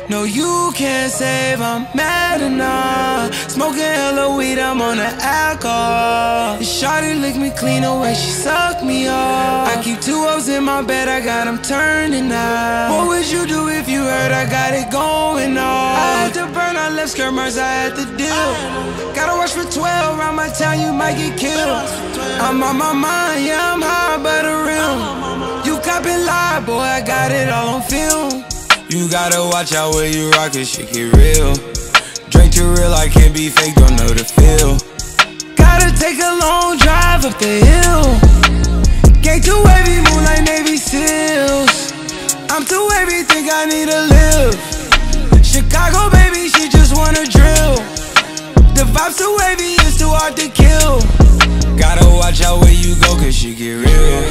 No, you can't save, I'm mad enough. Smoking hella weed, I'm on the alcohol. Shawty lick me clean away, she suck me off. I keep 2 O's in my bed, I got them turning out. What would you do if you heard I got it going on? I had to burn, I left skirt marks, I had to deal. Gotta watch for 12, around my town you might get killed. I'm on my mind, yeah, I'm high by the rim. You copping lie, boy, I got it all on film. You gotta watch out where you rock, cause shit get real. Drink too real, I can't be fake, don't know the feel. Gotta take a long drive up the hill. Gang too wavy, move like Navy SEALs. I'm too wavy, think I need to live. Chicago, baby, she just wanna drill. The vibes too wavy, it's too hard to kill. Gotta watch out where you go, cause shit get real.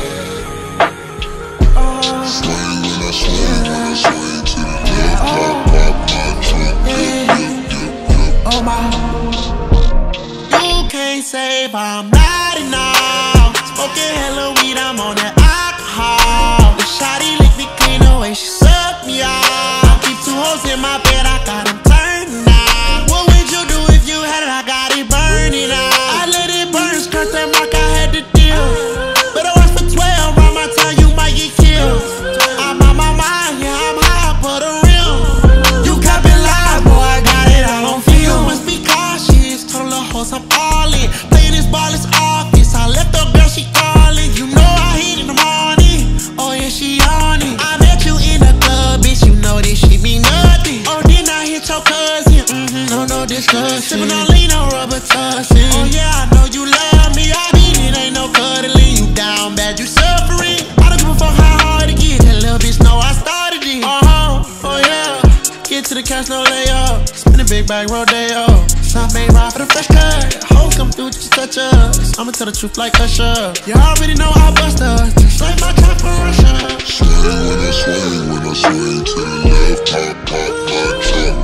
You can't save, I'm not enough. Smoking hella weed, I'm on that alcohol. The shawty lick me clean away, she suck me off. I keep 2 hoes in my bed, I got them turned out. What would you do if you had it? I got it burning out. I let it burn, skirt that mark, I had to deal. Better watch for 12, around my time you might get killed. I'm on my mind, yeah, I'm high for the real. You copping live, boy, I got it all on film. You must be cautious, told the hoes I'm all in. Playing this ball is office, I left the girl, she calling. You know I hit in the morning, oh yeah, she on it. I met you in the club, bitch, you know this shit mean nothing. Oh, then I hit your cousin, no discussion. Sippin' on lean, no rubber tussin'. Oh yeah, I know you love me, I mean it ain't no cuddling. You down bad, you suffering. I don't give a fuck how hard it get, that little bitch know I started it. Oh yeah, get to the cash, no layup. Spin a big bag, rodeo. Some made ride for the fresh cut. Hoes come through, just touch us. I'ma tell the truth like Usher. You already know I bust us, just like my trap for Russia. Swing when I swing, when I swing to the left, pop, pop, my trunk,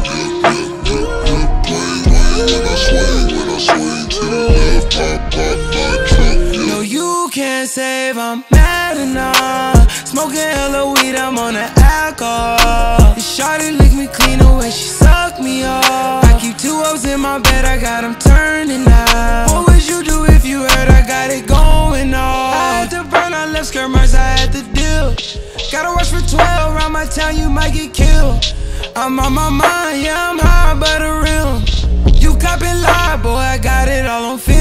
When I swing to the left, pop, pop, my trunk, No, you can't save, I'm mad enough. Smoking hella weed, I'm on the alcohol. Shawty lick me clean away, she suck me off. I keep 2 O's in my bed, I got them turning out. What would you do if you heard I got it going on? I had to burn, I left skirt marks, I had to deal. Gotta watch for 12, around my town you might get killed. I'm on my mind, yeah, I'm high by the rim. You copping lie, boy, I got it all on film.